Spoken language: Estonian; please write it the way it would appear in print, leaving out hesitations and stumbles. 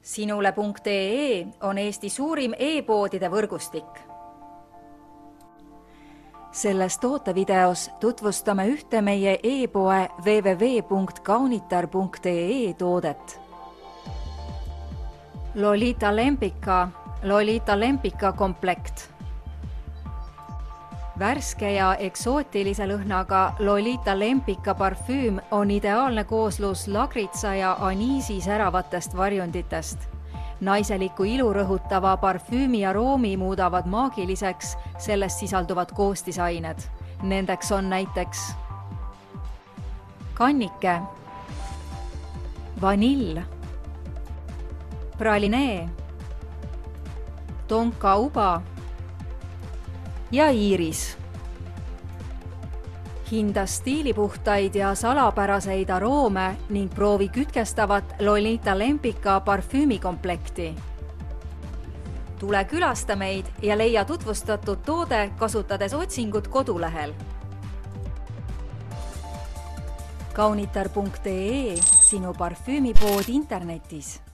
Sinule.ee on Eesti suurim e-poodide võrgustik. Selles tootevideos tutvustame ühte meie e-poe www.kaunitar.ee toodet. Lolita Lempika komplekt. Värske ja eksootilise lõhnaga Lolita Lempika parfüüm on ideaalne kooslus lagritsa ja aniisi säravatest varjunditest. Naiseliku ilu rõhutava parfüümi aroomi muudavad maagiliseks selles sisalduvad koostisained. Nendeks on näiteks kannike, vanill, pralinee, tonka uba ja iiris. Hinda stiilipuhtaid ja salapäraseid aroome ning proovi kütkestavat Lolita Lempika parfüümikomplekti. Tule külasta meid ja leia tutvustatud toode kasutades otsingut kodulehel. Kaunitar.ee, sinu parfüümipood internetis.